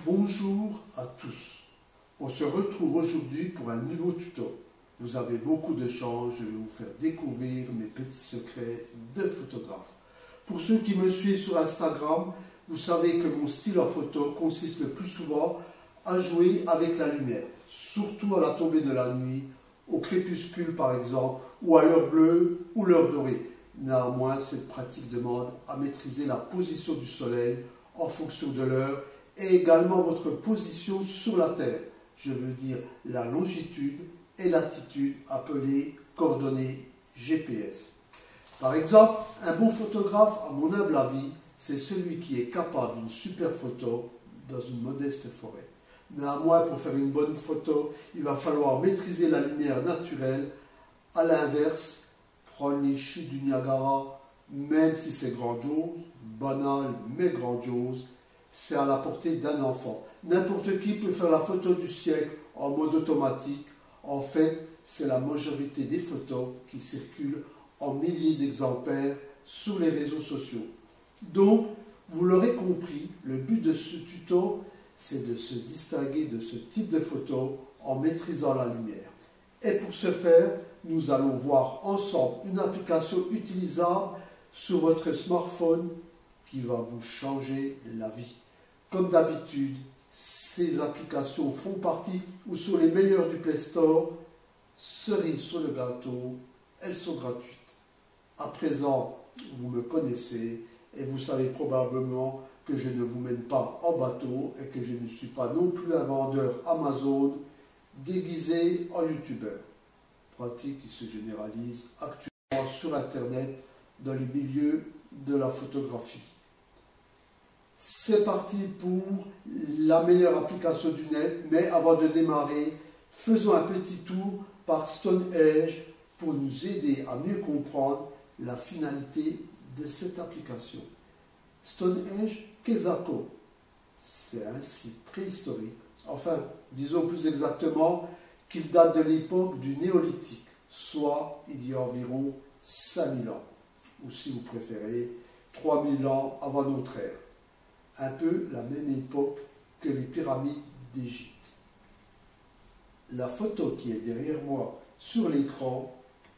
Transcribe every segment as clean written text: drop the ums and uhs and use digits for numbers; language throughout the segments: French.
Bonjour à tous. On se retrouve aujourd'hui pour un nouveau tuto. Vous avez beaucoup de chance, je vais vous faire découvrir mes petits secrets de photographe. Pour ceux qui me suivent sur Instagram, vous savez que mon style en photo consiste le plus souvent à jouer avec la lumière, surtout à la tombée de la nuit, au crépuscule par exemple, ou à l'heure bleue ou l'heure dorée. Néanmoins, cette pratique demande à maîtriser la position du soleil en fonction de l'heure et également votre position sur la Terre. Je veux dire la longitude et latitude appelées coordonnées GPS. Par exemple, un bon photographe, à mon humble avis, c'est celui qui est capable d'une super photo dans une modeste forêt. Néanmoins, pour faire une bonne photo, il va falloir maîtriser la lumière naturelle. À l'inverse, prendre les chutes du Niagara, même si c'est grandiose, banal mais grandiose, c'est à la portée d'un enfant. N'importe qui peut faire la photo du siècle en mode automatique. En fait, c'est la majorité des photos qui circulent en milliers d'exemplaires sur les réseaux sociaux. Donc, vous l'aurez compris, le but de ce tuto, c'est de se distinguer de ce type de photo en maîtrisant la lumière. Et pour ce faire, nous allons voir ensemble une application utilisable sur votre smartphone qui va vous changer la vie. Comme d'habitude, ces applications font partie ou sont les meilleures du Play Store. Cerise sur le gâteau, elles sont gratuites. À présent, vous me connaissez et vous savez probablement que je ne vous mène pas en bateau et que je ne suis pas non plus un vendeur Amazon déguisé en youtubeur. Pratique qui se généralise actuellement sur Internet dans les milieux de la photographie. C'est parti pour la meilleure application du net, mais avant de démarrer, faisons un petit tour par StoneEdge pour nous aider à mieux comprendre la finalité de cette application. StoneEdge Kesako, c'est un site préhistorique, enfin, disons plus exactement qu'il date de l'époque du néolithique, soit il y a environ 5000 ans, ou si vous préférez, 3000 ans avant notre ère. Un peu la même époque que les pyramides d'Égypte. La photo qui est derrière moi sur l'écran,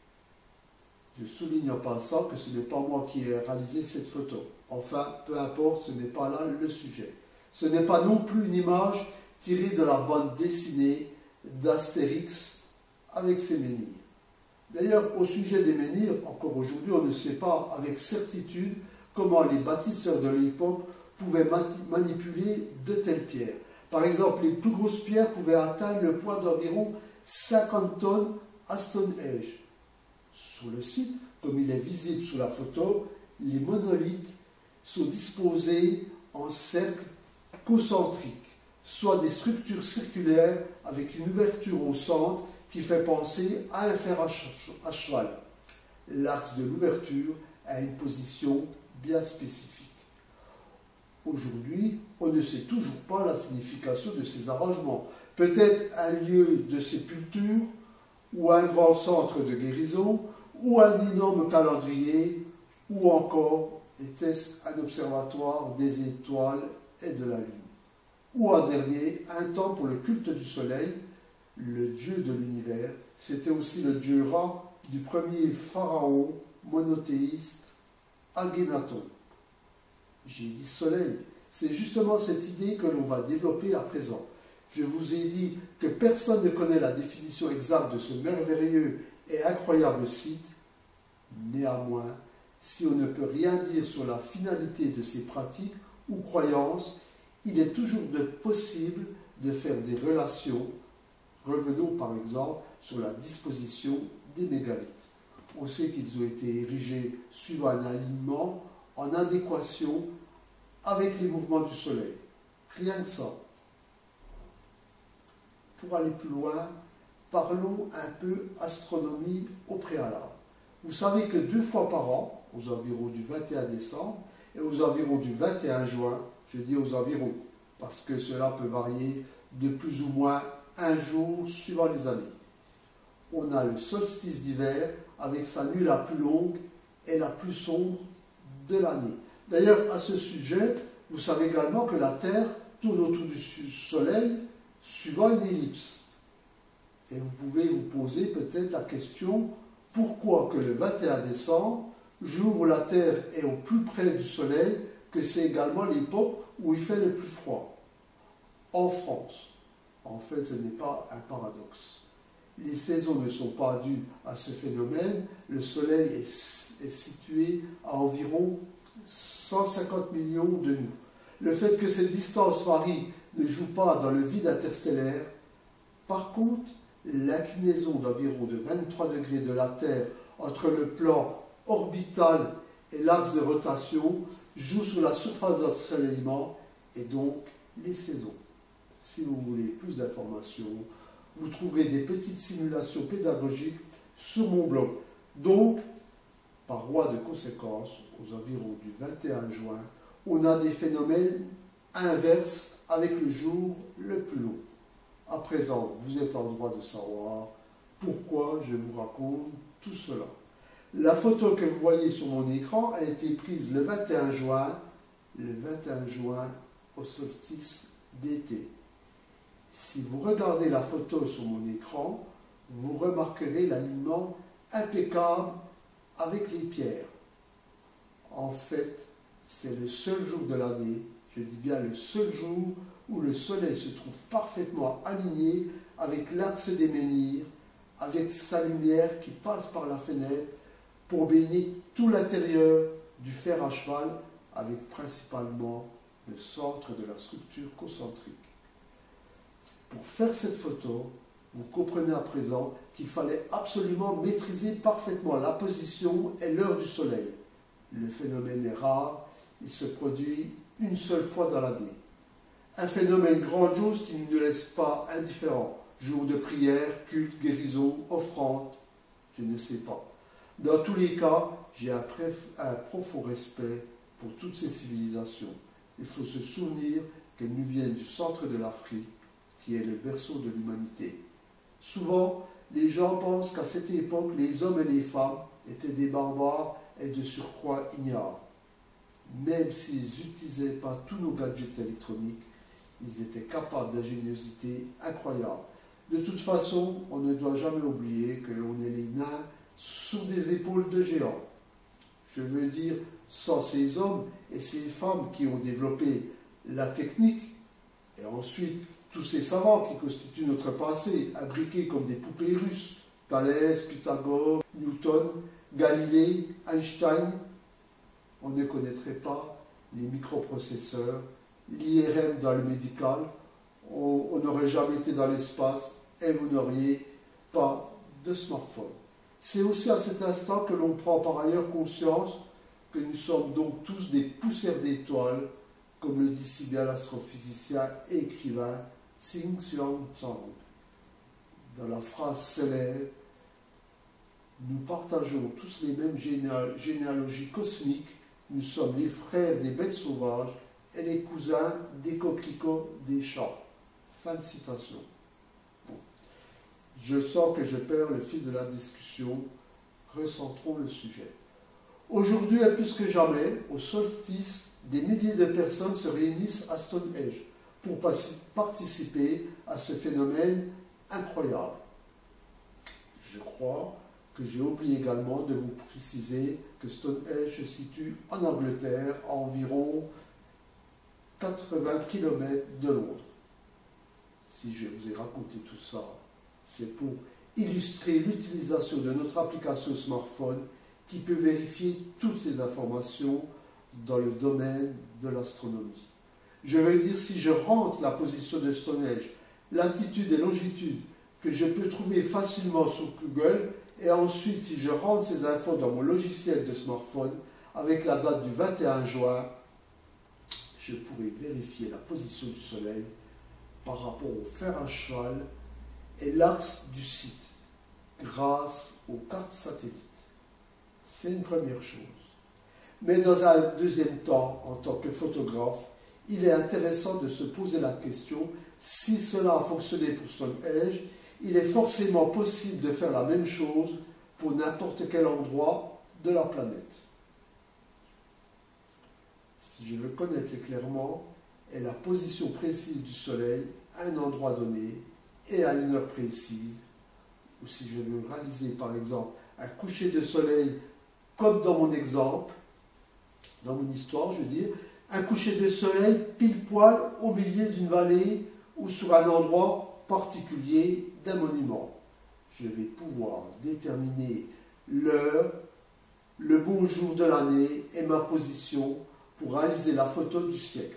je souligne en passant que ce n'est pas moi qui ai réalisé cette photo. Enfin, peu importe, ce n'est pas là le sujet. Ce n'est pas non plus une image tirée de la bande dessinée d'Astérix avec ses menhirs. D'ailleurs, au sujet des menhirs, encore aujourd'hui, on ne sait pas avec certitude comment les bâtisseurs de l'époque pouvaient manipuler de telles pierres. Par exemple, les plus grosses pierres pouvaient atteindre le poids d'environ 50 tonnes à StoneEdge. Sur le site, comme il est visible sur la photo, les monolithes sont disposés en cercles concentriques, soit des structures circulaires avec une ouverture au centre qui fait penser à un fer à cheval. L'axe de l'ouverture a une position bien spécifique. Aujourd'hui, on ne sait toujours pas la signification de ces arrangements. Peut-être un lieu de sépulture, ou un grand centre de guérison, ou un énorme calendrier, ou encore, était-ce un observatoire des étoiles et de la Lune. Ou en dernier, un temps pour le culte du soleil, le dieu de l'univers. C'était aussi le dieu Ra du premier pharaon monothéiste Akhénaton. J'ai dit soleil, c'est justement cette idée que l'on va développer à présent. Je vous ai dit que personne ne connaît la définition exacte de ce merveilleux et incroyable site. Néanmoins, si on ne peut rien dire sur la finalité de ces pratiques ou croyances, il est toujours possible de faire des relations. Revenons par exemple sur la disposition des mégalithes. On sait qu'ils ont été érigés suivant un alignement en adéquation avec les mouvements du soleil. Rien que ça. Pour aller plus loin, parlons un peu astronomie au préalable. Vous savez que 2 fois par an, aux environs du 21 décembre et aux environs du 21 juin, je dis aux environs, parce que cela peut varier de plus ou moins un jour suivant les années. On a le solstice d'hiver avec sa nuit la plus longue et la plus sombre de l'année. D'ailleurs, à ce sujet, vous savez également que la Terre tourne autour du Soleil suivant une ellipse. Et vous pouvez vous poser peut-être la question, pourquoi que le 21 décembre, jour où la Terre est au plus près du Soleil, que c'est également l'époque où il fait le plus froid en France? En fait, ce n'est pas un paradoxe. Les saisons ne sont pas dues à ce phénomène. Le Soleil est situé à environ 150 millions de nous. Le fait que cette distance varie ne joue pas dans le vide interstellaire. Par contre, l'inclinaison d'environ de 23 degrés de la Terre entre le plan orbital et l'axe de rotation joue sur la surface d'ensoleillement et donc les saisons. Si vous voulez plus d'informations, vous trouverez des petites simulations pédagogiques sur mon blog. Donc, par voie de conséquence, aux environs du 21 juin, on a des phénomènes inverses avec le jour le plus long. À présent, vous êtes en droit de savoir pourquoi je vous raconte tout cela. La photo que vous voyez sur mon écran a été prise le 21 juin au solstice d'été. Si vous regardez la photo sur mon écran, vous remarquerez l'alignement impeccable avec les pierres. En fait, c'est le seul jour de l'année, je dis bien le seul jour, où le Soleil se trouve parfaitement aligné avec l'axe des menhirs, avec sa lumière qui passe par la fenêtre pour baigner tout l'intérieur du fer à cheval, avec principalement le centre de la structure concentrique. Pour faire cette photo, vous comprenez à présent qu'il fallait absolument maîtriser parfaitement la position et l'heure du Soleil. Le phénomène est rare, il se produit une seule fois dans l'année. Un phénomène grandiose qui ne nous laisse pas indifférents. Jour de prière, culte, guérison, offrande, je ne sais pas. Dans tous les cas, j'ai un profond respect pour toutes ces civilisations. Il faut se souvenir qu'elles nous viennent du centre de l'Afrique, qui est le berceau de l'humanité. Souvent, les gens pensent qu'à cette époque, les hommes et les femmes étaient des barbares et de surcroît ignares. Même s'ils n'utilisaient pas tous nos gadgets électroniques, ils étaient capables d'ingéniosité incroyable. De toute façon, on ne doit jamais oublier que l'on est les nains sur des épaules de géants. Je veux dire, sans ces hommes et ces femmes qui ont développé la technique, et ensuite tous ces savants qui constituent notre passé, imbriqués comme des poupées russes, Thalès, Pythagore, Newton, Galilée, Einstein, on ne connaîtrait pas les microprocesseurs, l'IRM dans le médical, on n'aurait jamais été dans l'espace et vous n'auriez pas de smartphone. C'est aussi à cet instant que l'on prend par ailleurs conscience que nous sommes donc tous des poussières d'étoiles, comme le dit si bien l'astrophysicien et écrivain Xing Xiang-Tsang. Dans la phrase célèbre, nous partageons tous les mêmes généalogies cosmiques, nous sommes les frères des bêtes sauvages et les cousins des coquelicots des chats. Fin de citation. Bon. Je sens que je perds le fil de la discussion. Recentrons le sujet. Aujourd'hui et plus que jamais, au solstice, des milliers de personnes se réunissent à Stonehenge pour participer à ce phénomène incroyable. Je crois que j'ai oublié également de vous préciser que Stonehenge se situe en Angleterre, à environ 80 km de Londres. Si je vous ai raconté tout ça, c'est pour illustrer l'utilisation de notre application smartphone qui peut vérifier toutes ces informations dans le domaine de l'astronomie. Je veux dire, si je rentre la position de Stonehenge, latitude et longitude, que je peux trouver facilement sur Google, et ensuite si je rentre ces infos dans mon logiciel de smartphone, avec la date du 21 juin, je pourrai vérifier la position du Soleil par rapport au fer à cheval et l'axe du site, grâce aux cartes satellites. C'est une première chose. Mais dans un deuxième temps, en tant que photographe, il est intéressant de se poser la question, si cela a fonctionné pour Stonehenge, il est forcément possible de faire la même chose pour n'importe quel endroit de la planète. Si je le connais clairement, est la position précise du soleil à un endroit donné et à une heure précise. Ou si je veux réaliser par exemple un coucher de soleil comme dans mon exemple, dans mon histoire je veux dire, un coucher de soleil pile poil au milieu d'une vallée ou sur un endroit particulier d'un monument. Je vais pouvoir déterminer l'heure, le bon jour de l'année et ma position pour réaliser la photo du siècle.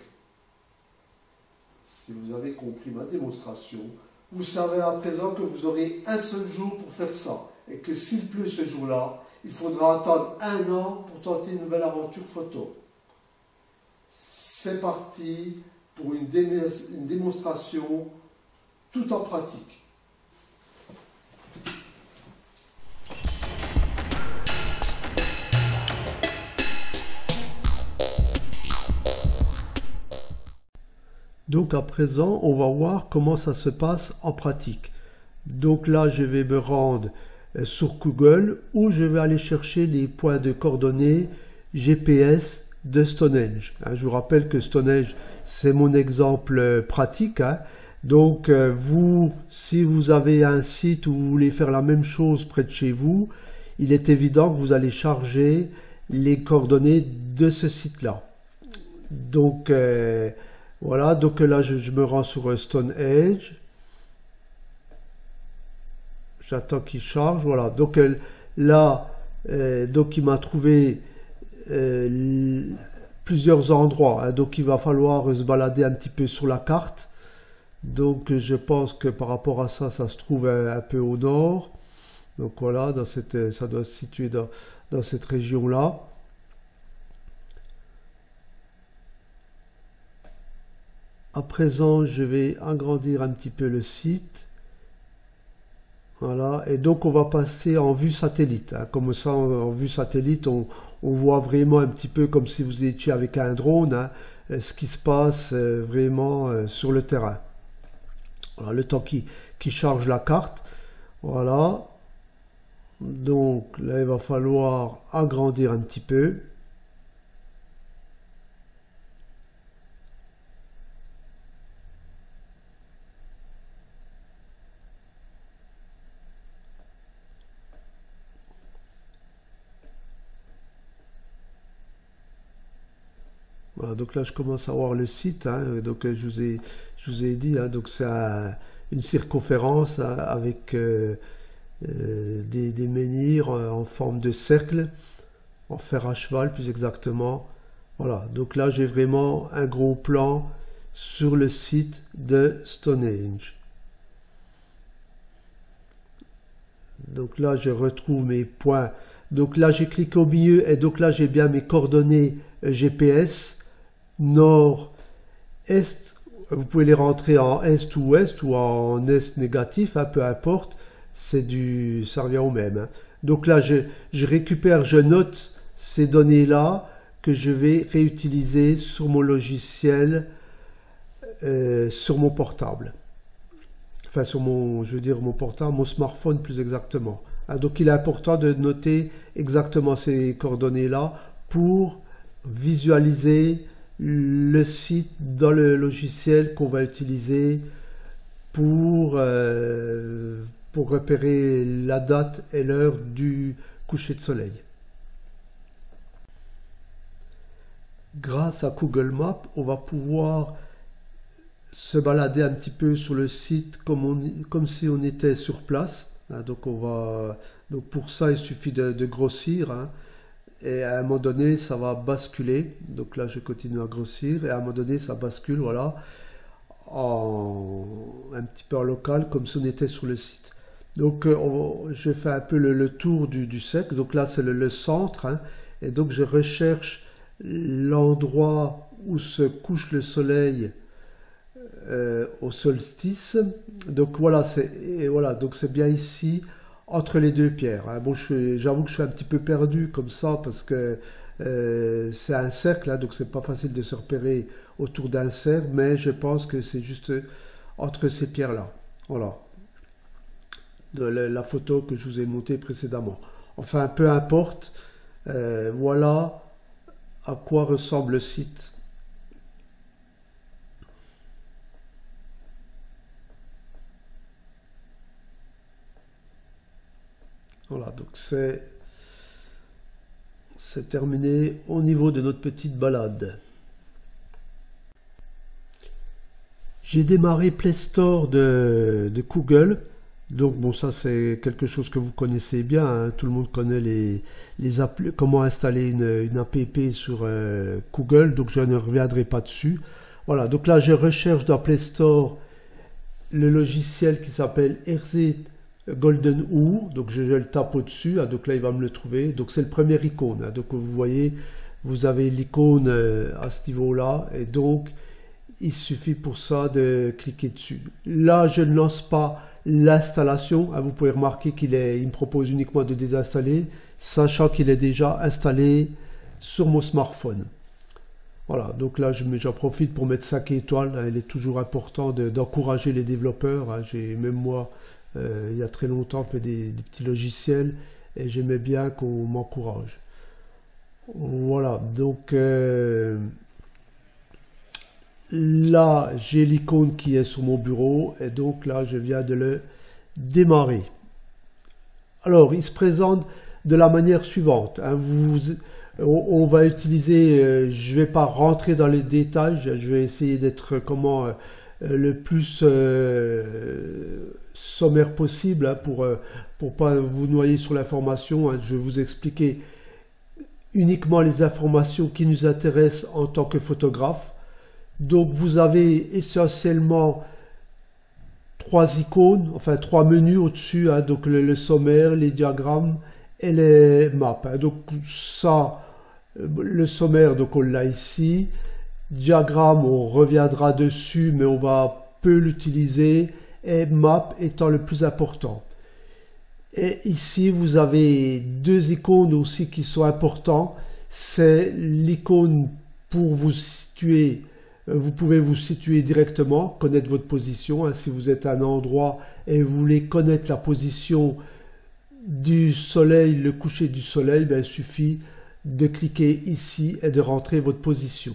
Si vous avez compris ma démonstration, vous savez à présent que vous aurez un seul jour pour faire ça et que s'il pleut ce jour-là, il faudra attendre 1 an pour tenter une nouvelle aventure photo. C'est parti pour une démonstration tout en pratique. Donc à présent, on va voir comment ça se passe en pratique. Donc là, je vais me rendre sur Google où je vais aller chercher les points de coordonnées GPS de Stonehenge. Je vous rappelle que Stonehenge, c'est mon exemple pratique. Donc vous, si vous avez un site où vous voulez faire la même chose près de chez vous, il est évident que vous allez charger les coordonnées de ce site-là. Donc voilà, donc là je me rends sur Stonehenge. J'attends qu'il charge. Voilà, donc là, donc il m'a trouvé plusieurs endroits. Donc il va falloir se balader un petit peu sur la carte. Donc je pense que par rapport à ça, ça se trouve un peu au nord. Donc voilà, ça doit se situer dans cette région-là. À présent, je vais agrandir un petit peu le site. Voilà, et donc on va passer en vue satellite. Comme ça, en vue satellite, on voit vraiment un petit peu comme si vous étiez avec un drone, ce qui se passe vraiment sur le terrain. Voilà, le temps qui charge la carte. Voilà. Donc là, il va falloir agrandir un petit peu. Voilà, donc là je commence à voir le site, donc je vous ai dit, donc c'est une circonférence avec des menhirs en forme de cercle, en fer à cheval plus exactement. Voilà, donc là j'ai vraiment un gros plan sur le site de Stonehenge. Donc là je retrouve mes points, donc là j'ai cliqué au milieu et donc là j'ai bien mes coordonnées GPS. Nord, Est, vous pouvez les rentrer en Est ou Ouest ou en Est négatif, peu importe, ça revient au même. Donc là, je récupère, je note ces données-là que je vais réutiliser sur mon logiciel, sur mon portable. Enfin, sur mon, je veux dire mon portable, mon smartphone plus exactement. Donc il est important de noter exactement ces coordonnées-là pour visualiser le site dans le logiciel qu'on va utiliser pour repérer la date et l'heure du coucher de soleil. Grâce à Google Maps, on va pouvoir se balader un petit peu sur le site comme si on était sur place. Donc pour ça, il suffit de grossir. Et à un moment donné ça va basculer, donc là je continue à grossir et à un moment donné ça bascule, voilà, un petit peu en local comme si on était sur le site. Donc je fais un peu le tour du cercle, donc là c'est le centre, et donc je recherche l'endroit où se couche le soleil au solstice. Donc voilà, donc c'est bien ici entre les deux pierres. Bon, j'avoue que je suis un petit peu perdu comme ça parce que c'est un cercle, donc c'est pas facile de se repérer autour d'un cercle, mais je pense que c'est juste entre ces pierres là. Voilà, de la photo que je vous ai montée précédemment. Enfin, peu importe, voilà à quoi ressemble le site. Voilà, donc c'est terminé au niveau de notre petite balade. J'ai démarré Play Store de Google. Donc bon, ça c'est quelque chose que vous connaissez bien, hein. Tout le monde connaît comment installer une app sur Google, donc je ne reviendrai pas dessus. Voilà, donc là je recherche dans Play Store le logiciel qui s'appelle RZ Golden Hour, donc je le tape au-dessus, hein, donc là il va me le trouver, donc c'est le premier icône, hein. Donc vous voyez, vous avez l'icône à ce niveau-là, et donc il suffit pour ça de cliquer dessus. Là je ne lance pas l'installation, hein, vous pouvez remarquer il me propose uniquement de désinstaller, sachant qu'il est déjà installé sur mon smartphone. Voilà, donc là j'en profite pour mettre 5 étoiles, hein. Il est toujours important d'encourager les développeurs, hein. Même moi, il y a très longtemps, fait des petits logiciels et j'aimais bien qu'on m'encourage. Voilà, donc là j'ai l'icône qui est sur mon bureau et donc là je viens de le démarrer. Alors il se présente de la manière suivante, hein. On va utiliser, je ne vais pas rentrer dans les détails, je vais essayer d'être le plus sommaire possible, hein, pour pas vous noyer sur l'information, hein. Je vais vous expliquer uniquement les informations qui nous intéressent en tant que photographe. Donc vous avez essentiellement 3 icônes, enfin 3 menus au-dessus, hein, donc le sommaire, les diagrammes et les maps, hein. Donc ça, le sommaire, donc on l'a ici. Diagramme, on reviendra dessus, mais on va peu l'utiliser. Et map étant le plus important. Et ici, vous avez 2 icônes aussi qui sont importants. C'est l'icône pour vous situer. Vous pouvez vous situer directement, connaître votre position, hein. Si vous êtes à un endroit et vous voulez connaître la position du soleil, le coucher du soleil, ben, il suffit de cliquer ici et de rentrer votre position.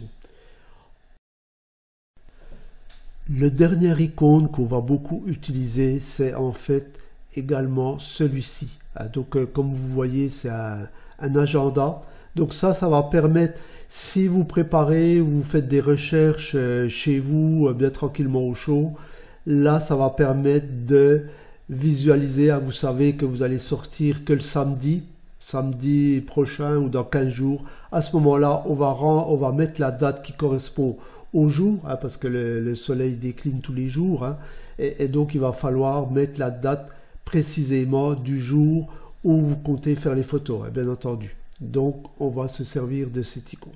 Le dernier icône qu'on va beaucoup utiliser, c'est en fait également celui-ci. Donc comme vous voyez, c'est un agenda. Donc ça va permettre, si vous préparez, vous faites des recherches chez vous, bien tranquillement au chaud, là ça va permettre de visualiser, hein. Vous savez que vous allez sortir que le samedi prochain ou dans 15 jours. À ce moment-là, on va mettre la date qui correspond au jour, hein, parce que le soleil décline tous les jours, hein, et donc il va falloir mettre la date précisément du jour où vous comptez faire les photos, hein, bien entendu. Donc on va se servir de cette icône.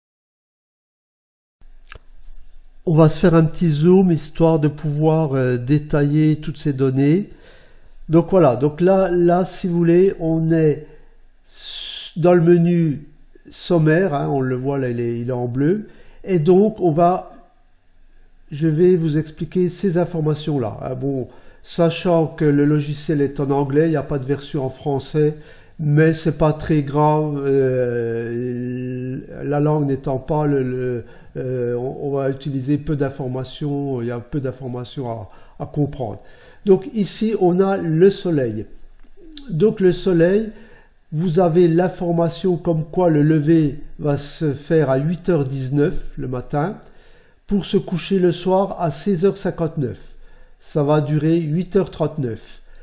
On va se faire un petit zoom histoire de pouvoir détailler toutes ces données. Donc voilà, donc là si vous voulez, on est dans le menu sommaire, hein, on le voit là, il est en bleu. Et donc, je vais vous expliquer ces informations-là, hein. Bon, sachant que le logiciel est en anglais, il n'y a pas de version en français, mais c'est pas très grave, la langue n'étant pas, on va utiliser peu d'informations, il y a peu d'informations à comprendre. Donc ici, on a le soleil. Donc le soleil, vous avez l'information comme quoi le lever va se faire à 8h19 le matin pour se coucher le soir à 16h59. Ça va durer 8h39.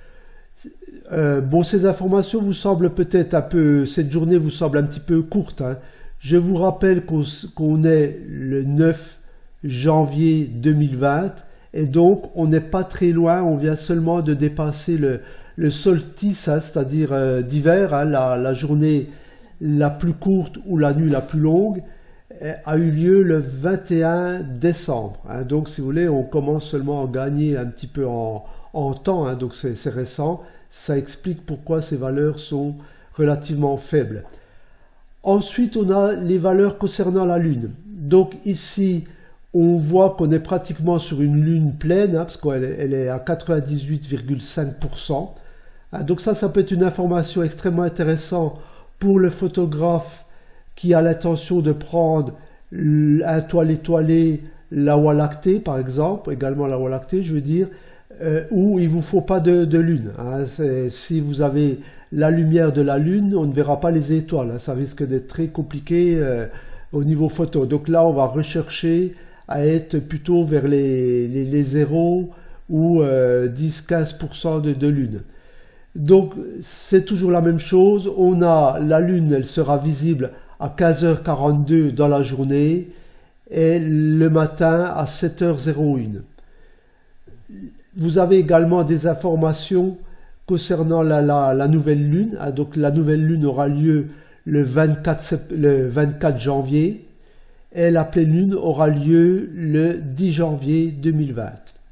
Bon, ces informations vous semblent peut-être cette journée vous semble un petit peu courte, hein. Je vous rappelle qu'on est le 9 janvier 2020 et donc on n'est pas très loin, on vient seulement de dépasser le solstice, hein, c'est-à-dire d'hiver, hein, la journée la plus courte ou la nuit la plus longue a eu lieu le 21 décembre. Hein. Donc si vous voulez, on commence seulement à gagner un petit peu en temps, hein, donc c'est récent. Ça explique pourquoi ces valeurs sont relativement faibles. Ensuite, on a les valeurs concernant la Lune. Donc ici, on voit qu'on est pratiquement sur une Lune pleine, hein, parce qu'elle est à 98,5%. Donc ça peut être une information extrêmement intéressante pour le photographe qui a l'intention de prendre un toile étoilée, la Voie lactée par exemple, également la Voie lactée, je veux dire, où il vous faut pas de lune. Hein. Si vous avez la lumière de la lune, on ne verra pas les étoiles. Hein. Ça risque d'être très compliqué au niveau photo. Donc là, on va rechercher à être plutôt vers les 0 ou 10-15% de lune. Donc c'est toujours la même chose. On a la lune, elle sera visible à 15h42 dans la journée et le matin à 7h01. Vous avez également des informations concernant la nouvelle lune. Donc la nouvelle lune aura lieu le 24 janvier et la pleine lune aura lieu le 10 janvier 2020.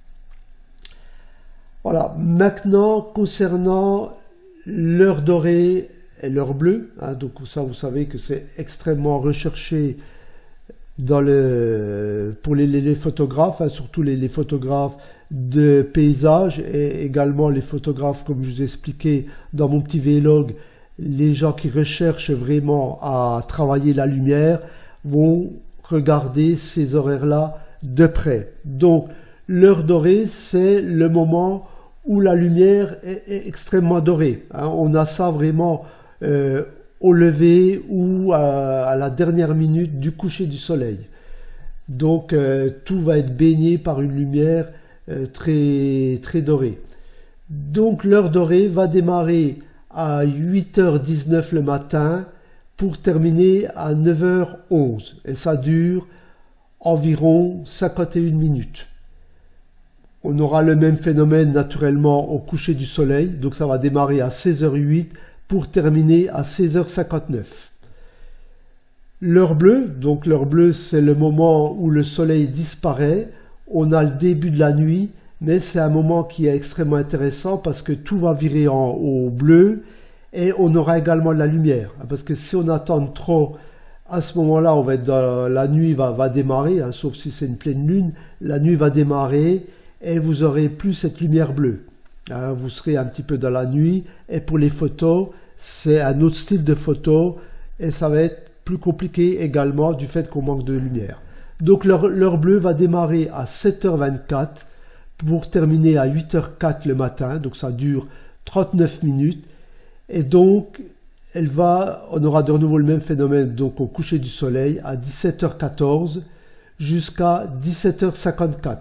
Voilà, maintenant concernant l'heure dorée et l'heure bleue, hein, donc ça vous savez que c'est extrêmement recherché pour les photographes, hein, surtout les photographes de paysages et également les photographes, comme je vous ai expliqué dans mon petit vlog, les gens qui recherchent vraiment à travailler la lumière vont regarder ces horaires-là de près. Donc l'heure dorée, c'est le moment où la lumière est extrêmement dorée. Hein. On a ça vraiment au lever ou à la dernière minute du coucher du soleil. Donc tout va être baigné par une lumière très, très dorée. Donc l'heure dorée va démarrer à 8h19 le matin pour terminer à 9h11. Et ça dure environ 51 minutes. On aura le même phénomène naturellement au coucher du soleil, donc ça va démarrer à 16h08 pour terminer à 16h59. L'heure bleue, donc l'heure bleue c'est le moment où le soleil disparaît, on a le début de la nuit, mais c'est un moment qui est extrêmement intéressant parce que tout va virer au bleu et on aura également de la lumière. Parce que si on attend trop, à ce moment-là, on va être la nuit va démarrer, hein, sauf si c'est une pleine lune, la nuit va démarrer et vous aurez plus cette lumière bleue. Hein, vous serez un petit peu dans la nuit et pour les photos, c'est un autre style de photo et ça va être plus compliqué également du fait qu'on manque de lumière. Donc l'heure bleue va démarrer à 7h24 pour terminer à 8h04 le matin, donc ça dure 39 minutes et donc on aura de nouveau le même phénomène donc au coucher du soleil à 17h14 jusqu'à 17h54.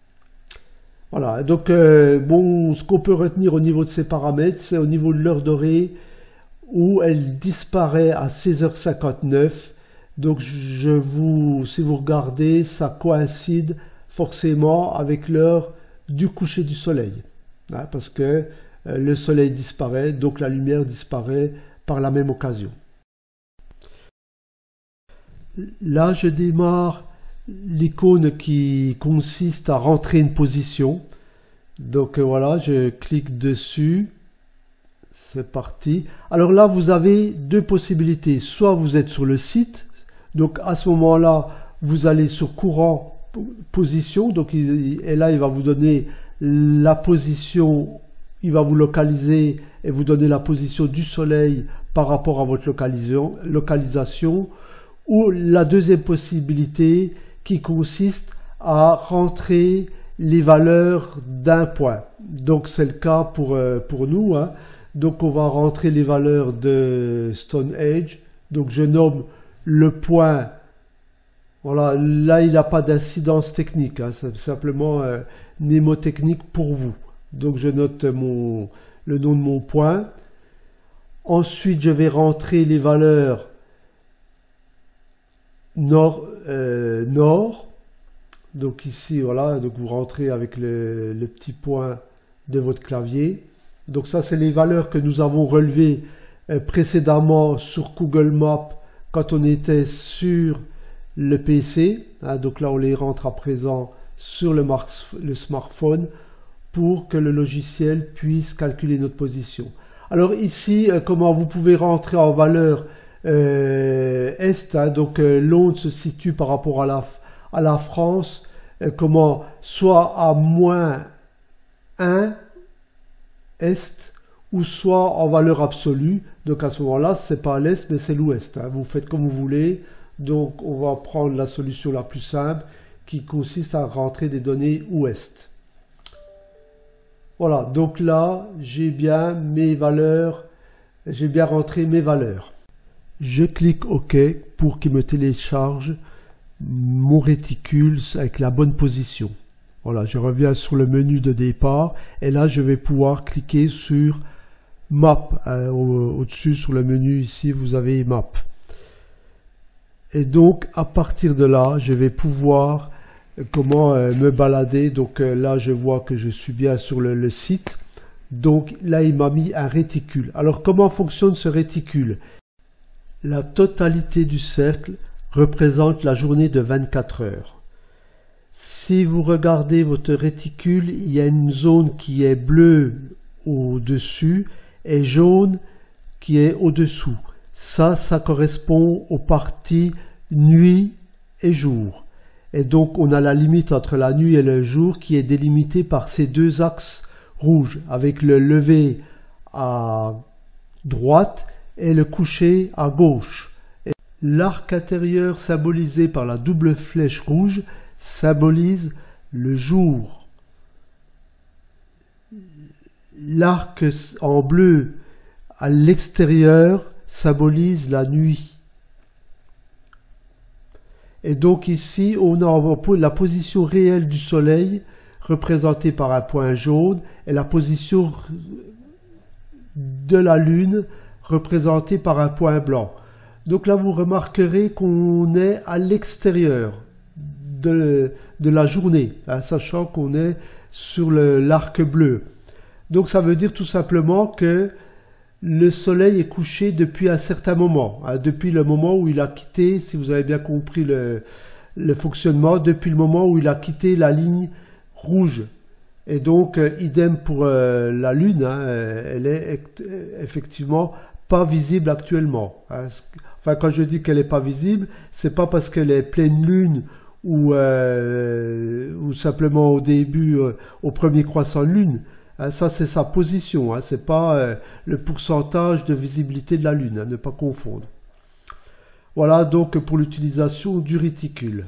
Voilà, donc bon, ce qu'on peut retenir au niveau de ces paramètres, c'est au niveau de l'heure dorée où elle disparaît à 16h59. Donc si vous regardez, ça coïncide forcément avec l'heure du coucher du soleil, hein, parce que le soleil disparaît, donc la lumière disparaît par la même occasion. Là, je démarre l'icône qui consiste à rentrer une position. Donc voilà, je clique dessus. C'est parti. Alors là, vous avez deux possibilités. Soit vous êtes sur le site, donc à ce moment-là, vous allez sur courant position. Donc et là, il va vous donner la position, il va vous localiser et vous donner la position du soleil par rapport à votre localisation. Ou la deuxième possibilité qui consiste à rentrer les valeurs d'un point. Donc c'est le cas pour nous. Hein. Donc on va rentrer les valeurs de Stonehenge. Donc je nomme le point. Voilà, là il n'a pas d'incidence technique. Hein. C'est simplement mnémotechnique pour vous. Donc je note le nom de mon point. Ensuite je vais rentrer les valeurs nord. Donc ici, voilà, donc vous rentrez avec le petit point de votre clavier. Donc ça, c'est les valeurs que nous avons relevées précédemment sur Google Maps quand on était sur le PC. Hein, donc là, on les rentre à présent sur le smartphone pour que le logiciel puisse calculer notre position. Alors ici, comment vous pouvez rentrer en valeur est, hein, donc l'onde se situe par rapport à la France, comment soit à -1 est ou soit en valeur absolue. Donc à ce moment-là, c'est pas l'est mais c'est l'ouest. Hein. Vous faites comme vous voulez. Donc on va prendre la solution la plus simple qui consiste à rentrer des données ouest. Voilà, donc là, j'ai bien mes valeurs, j'ai bien rentré mes valeurs. Je clique OK pour qu'il me télécharge mon réticule avec la bonne position. Voilà, je reviens sur le menu de départ et là, je vais pouvoir cliquer sur Map. Au-dessus, sur le menu ici, vous avez Map. Et donc, à partir de là, je vais pouvoir me balader. Donc là, je vois que je suis bien sur le site. Donc là, il m'a mis un réticule. Alors, comment fonctionne ce réticule? La totalité du cercle représente la journée de 24 heures. Si vous regardez votre réticule, il y a une zone qui est bleue au-dessus et jaune qui est au-dessous. Ça correspond aux parties nuit et jour. Et donc, on a la limite entre la nuit et le jour qui est délimitée par ces deux axes rouges, avec le lever à droite et le coucher à gauche. L'arc intérieur symbolisé par la double flèche rouge symbolise le jour. L'arc en bleu à l'extérieur symbolise la nuit. Et donc ici, on a la position réelle du soleil représentée par un point jaune et la position de la lune représentée par un point blanc. Donc là, vous remarquerez qu'on est à l'extérieur de la journée, hein, sachant qu'on est sur l'arc bleu. Donc ça veut dire tout simplement que le soleil est couché depuis un certain moment, hein, depuis le moment où il a quitté, si vous avez bien compris le fonctionnement, depuis le moment où il a quitté la ligne rouge. Et donc, idem pour la Lune, hein, elle est effectivement pas visible actuellement. Hein. Enfin, quand je dis qu'elle n'est pas visible, c'est pas parce qu'elle est pleine lune ou simplement au début, au premier croissant de lune. Hein, ça, c'est sa position. Hein, c'est pas le pourcentage de visibilité de la Lune. Hein, ne pas confondre. Voilà donc pour l'utilisation du réticule.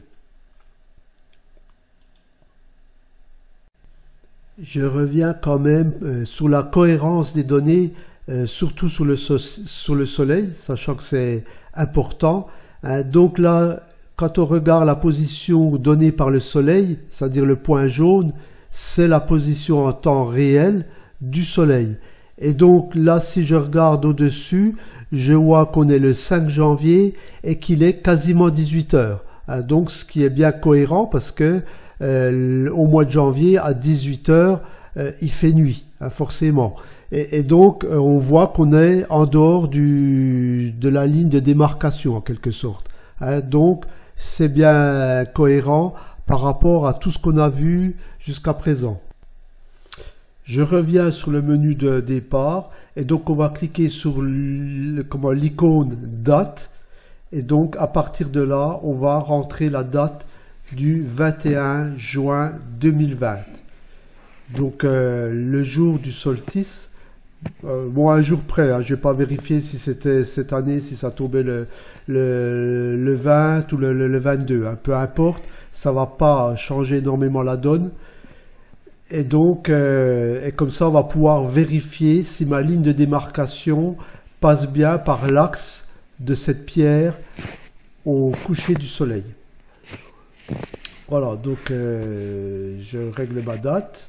Je reviens quand même sur la cohérence des données, surtout sur le soleil, sachant que c'est important. Donc là, quand on regarde la position donnée par le soleil, c'est-à-dire le point jaune, c'est la position en temps réel du soleil. Et donc là, si je regarde au-dessus, je vois qu'on est le 5 janvier et qu'il est quasiment 18 heures. Donc ce qui est bien cohérent parce que au mois de janvier à 18 heures, il fait nuit, hein, forcément. Et donc on voit qu'on est en dehors de la ligne de démarcation en quelque sorte. Hein, donc c'est bien cohérent par rapport à tout ce qu'on a vu jusqu'à présent. Je reviens sur le menu de départ et donc on va cliquer sur l'icône date et donc à partir de là on va rentrer la date du 21 juin 2020. Donc le jour du solstice, bon un jour près, hein, je n'ai pas vérifié si c'était cette année, si ça tombait le 20 ou le 22, hein, peu importe, ça ne va pas changer énormément la donne. Et donc, et comme ça, on va pouvoir vérifier si ma ligne de démarcation passe bien par l'axe de cette pierre au coucher du soleil. Voilà, donc je règle ma date.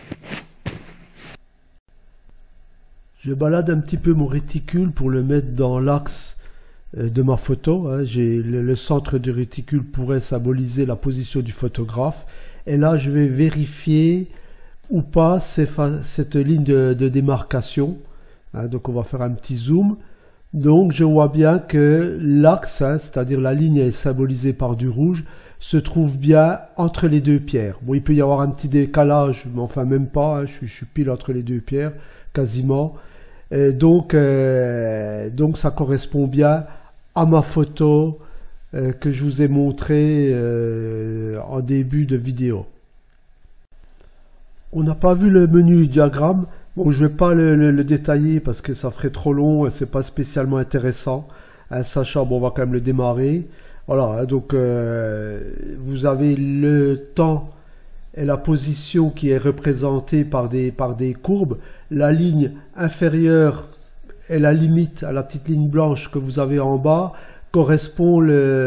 Je balade un petit peu mon réticule pour le mettre dans l'axe de ma photo. Hein. Le centre du réticule pourrait symboliser la position du photographe. Et là, je vais vérifier ou pas cette ligne de démarcation. Hein, donc on va faire un petit zoom. Donc je vois bien que l'axe, hein, c'est-à-dire la ligne est symbolisée par du rouge, se trouve bien entre les deux pierres. Bon, il peut y avoir un petit décalage, mais enfin même pas, hein, je suis pile entre les deux pierres, quasiment. Et donc ça correspond bien à ma photo que je vous ai montrée en début de vidéo. On n'a pas vu le menu diagramme. Bon, je ne vais pas le détailler parce que ça ferait trop long et c'est pas spécialement intéressant. Hein, sachant, bon, on va quand même le démarrer. Voilà, hein, donc vous avez le temps est la position qui est représentée par des courbes. La ligne inférieure est la limite à la petite ligne blanche que vous avez en bas, correspond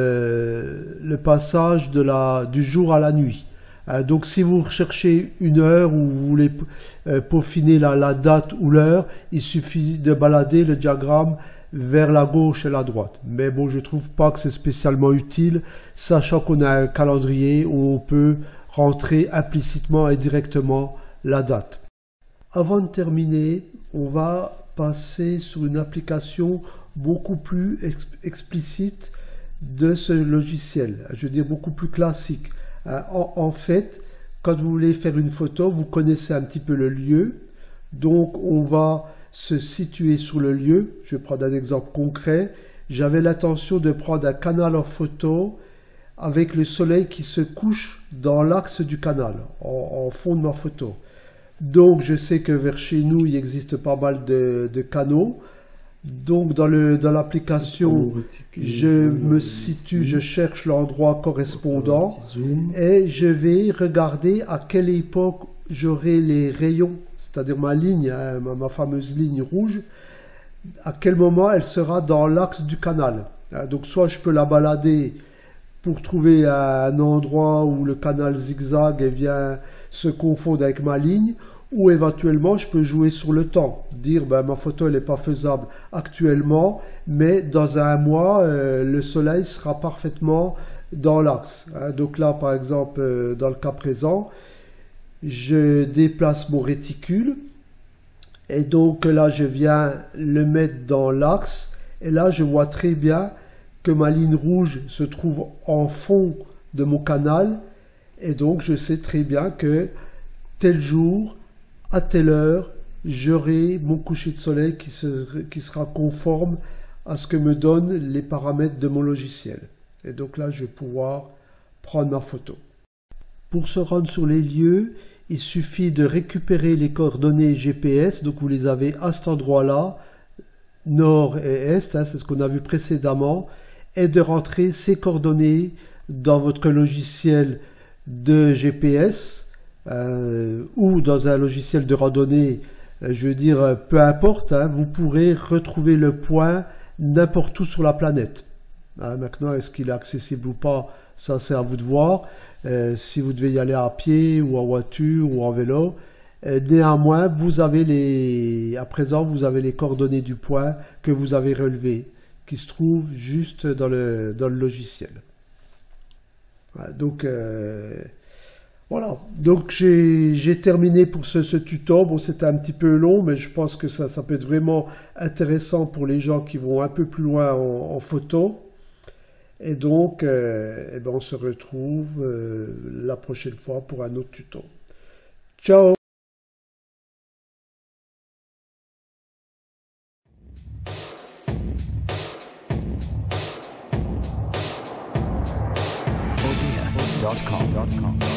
le passage du jour à la nuit. Donc si vous recherchez une heure ou vous voulez peaufiner la date ou l'heure, il suffit de balader le diagramme vers la gauche et la droite. Mais bon, je trouve pas que c'est spécialement utile, sachant qu'on a un calendrier où on peut rentrer implicitement et directement la date. Avant de terminer, on va passer sur une application beaucoup plus explicite de ce logiciel, je veux dire beaucoup plus classique. En fait, quand vous voulez faire une photo, vous connaissez un petit peu le lieu, donc on va se situer sur le lieu. Je vais prendre un exemple concret. J'avais l'intention de prendre un canal en photo avec le soleil qui se couche dans l'axe du canal, en fond de ma photo. Donc je sais que vers chez nous, il existe pas mal de canaux. Donc dans l'application, je me situe, je cherche l'endroit correspondant et je vais regarder à quelle époque j'aurai les rayons, c'est-à-dire ma ligne, ma fameuse ligne rouge, à quel moment elle sera dans l'axe du canal. Donc soit je peux la balader pour trouver un endroit où le canal zigzag et vient se confondre avec ma ligne, ou éventuellement je peux jouer sur le temps, dire ben, ma photo elle n'est pas faisable actuellement, mais dans un mois le soleil sera parfaitement dans l'axe. Donc là par exemple dans le cas présent, je déplace mon réticule et donc là je viens le mettre dans l'axe et là je vois très bien que ma ligne rouge se trouve en fond de mon canal et donc je sais très bien que tel jour à telle heure, j'aurai mon coucher de soleil qui sera conforme à ce que me donnent les paramètres de mon logiciel. Et donc là, je vais pouvoir prendre ma photo. Pour se rendre sur les lieux, il suffit de récupérer les coordonnées GPS. Donc vous les avez à cet endroit-là, nord et est, c'est ce qu'on a vu précédemment, et de rentrer ces coordonnées dans votre logiciel de GPS, ou dans un logiciel de randonnée, je veux dire, peu importe, vous pourrez retrouver le point n'importe où sur la planète. Maintenant, est-ce qu'il est accessible ou pas, ça c'est à vous de voir. Si vous devez y aller à pied ou en voiture ou en vélo, néanmoins, vous avez à présent, vous avez les coordonnées du point que vous avez relevé, qui se trouve juste dans le logiciel. Donc, voilà, donc j'ai terminé pour ce tuto. Bon, c'était un petit peu long, mais je pense que ça peut être vraiment intéressant pour les gens qui vont un peu plus loin en photo. Et donc, on se retrouve la prochaine fois pour un autre tuto. Ciao! Odia.com